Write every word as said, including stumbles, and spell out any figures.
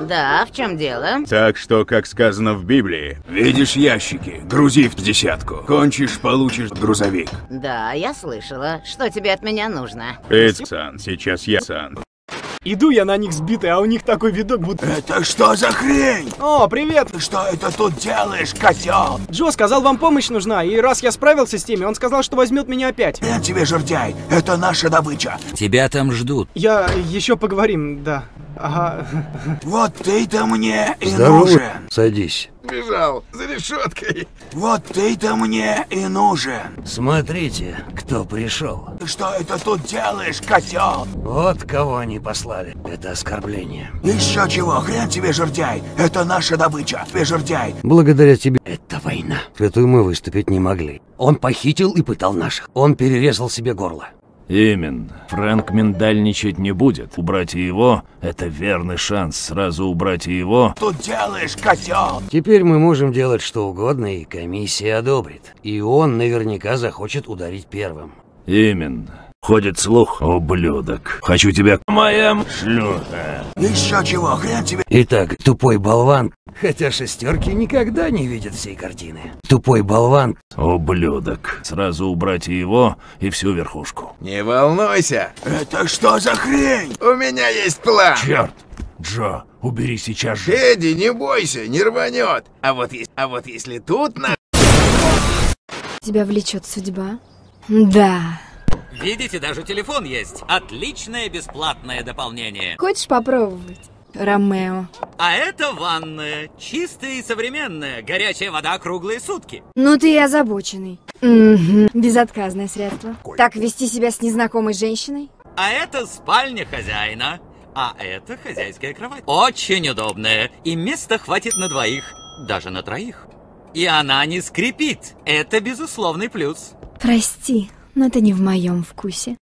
Да, в чем дело? Так что, как сказано в Библии, видишь ящики, грузи в десятку. Кончишь, получишь грузовик. Да, я слышала. Что тебе от меня нужно? Пиццан, сейчас я сан. Иду я на них сбитый, а у них такой видок, будто... Это что за хрень? О, привет! Ты что это тут делаешь, котел? Джо сказал, вам помощь нужна, и раз я справился с теми, он сказал, что возьмет меня опять. Хрен тебе, жердяй, это наша добыча. Тебя там ждут. Я... еще поговорим, да. Ага. Вот ты-то мне и Здорово. нужен. Садись. Бежал за решеткой. Вот ты-то мне и нужен. Смотрите, кто пришел. Ты что это тут делаешь, котел? Вот кого они послали. Это оскорбление. Еще чего, хрен тебе, жердяй, это наша добыча. Тебе, жердяй. Благодаря тебе. Это война. В эту мы выступить не могли. Он похитил и пытал наших. Он перерезал себе горло. Именно. Фрэнк миндальничать не будет. Убрать его — это верный шанс. Сразу убрать его... Тут делаешь, котел. Теперь мы можем делать что угодно, и комиссия одобрит. И он наверняка захочет ударить первым. Именно. Ходит слух, ублюдок. Хочу тебя, моя шлюха. Еще чего, хрен тебе. Итак, тупой болван. Хотя шестерки никогда не видят всей картины. Тупой болван. Ублюдок. Сразу убрать его и всю верхушку. Не волнуйся, Это что за хрень? у меня есть план. Черт! Джо, убери сейчас же. Эдди, не бойся, не рванет. А вот, есть, а вот если тут на... Тебя влечет судьба? Да. Видите, даже телефон есть. Отличное бесплатное дополнение. Хочешь попробовать? Ромео. А это ванная. Чистая и современная. Горячая вода круглые сутки. Ну ты и озабоченный. Угу. Безотказное средство. Так вести себя с незнакомой женщиной? А это спальня хозяина. А это хозяйская кровать. Очень удобная. И места хватит на двоих. Даже на троих. И она не скрипит. Это безусловный плюс. Прости, но это не в моем вкусе.